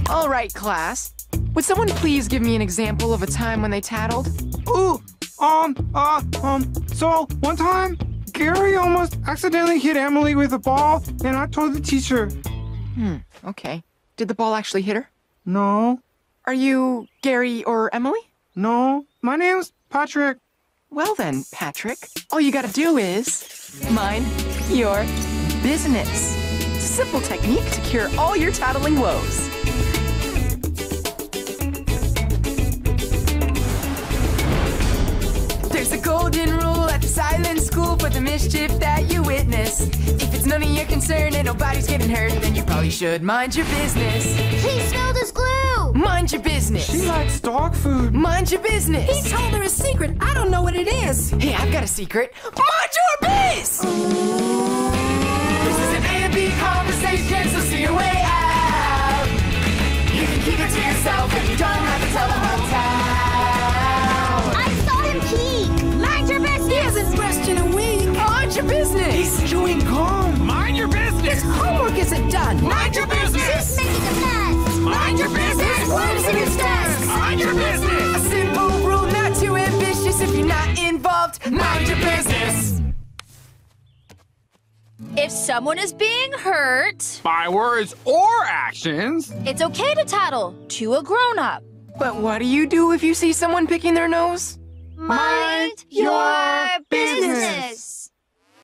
All right, class. Would someone please give me an example of a time when they tattled? Ooh, so one time, Gary almost accidentally hit Emily with a ball, and I told the teacher. Okay. Did the ball actually hit her? No, Are you Gary or Emily? no, my name's Patrick. Well then, Patrick, all you gotta do is mind your business. It's a simple technique to cure all your tattling woes. There's a golden rule at the silent school for the mischief that you witness. If it's none of your concern and nobody's getting hurt, then you probably should mind your business. He spilled his glue! Mind your business. She likes dog food. Mind your business. He told her a secret. I don't know what it is. Hey, I've got a secret. Mind your biz! This is an A and B conversation, so see your way out. You can keep it to yourself and you don't have to tell the whole town. I saw him peek! Mind your business! He hasn't brushed in a week. Mind your business! He's chewing gum. Mind your business! His homework isn't done. Mind your He's business! making a mess! Mind your There's business! worms in his desk! Mind your A business! simple rule, not too ambitious if you're not involved. Mind your business! If someone is being hurt, By words or actions, it's okay to tattle to a grown-up. But what do you do if you see someone picking their nose? Mind your business.